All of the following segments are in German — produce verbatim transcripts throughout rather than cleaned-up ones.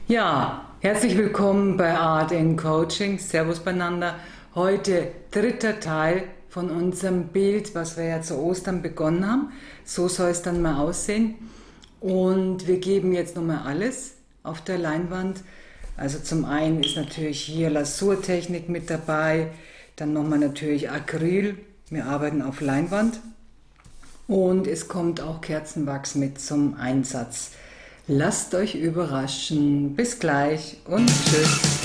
Ja, herzlich willkommen bei Art in Coaching. Servus beieinander. Heute dritter Teil von unserem Bild, was wir ja zu Ostern begonnen haben. So soll es dann mal aussehen. Und wir geben jetzt nochmal alles auf der Leinwand. Also zum einen ist natürlich hier Lasurtechnik mit dabei, dann nochmal natürlich Acryl. Wir arbeiten auf Leinwand. Und es kommt auch Kerzenwachs mit zum Einsatz. Lasst euch überraschen. Bis gleich und tschüss.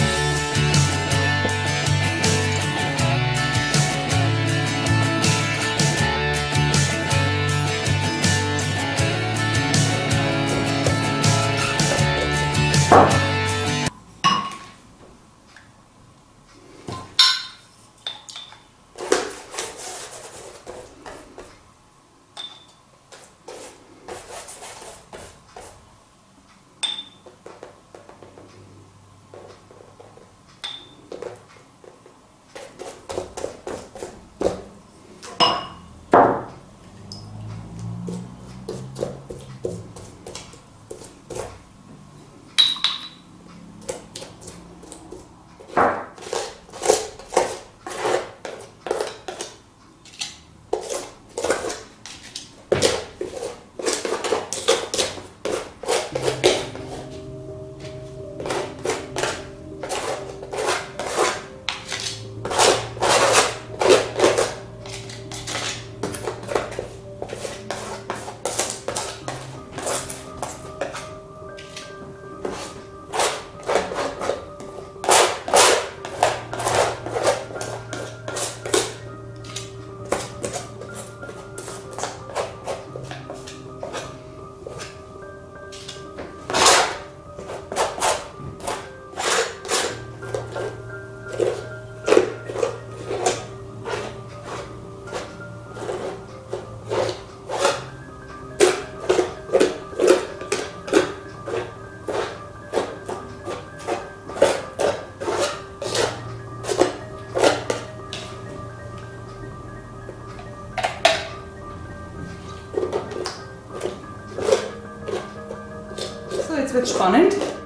So, jetzt wird spannend.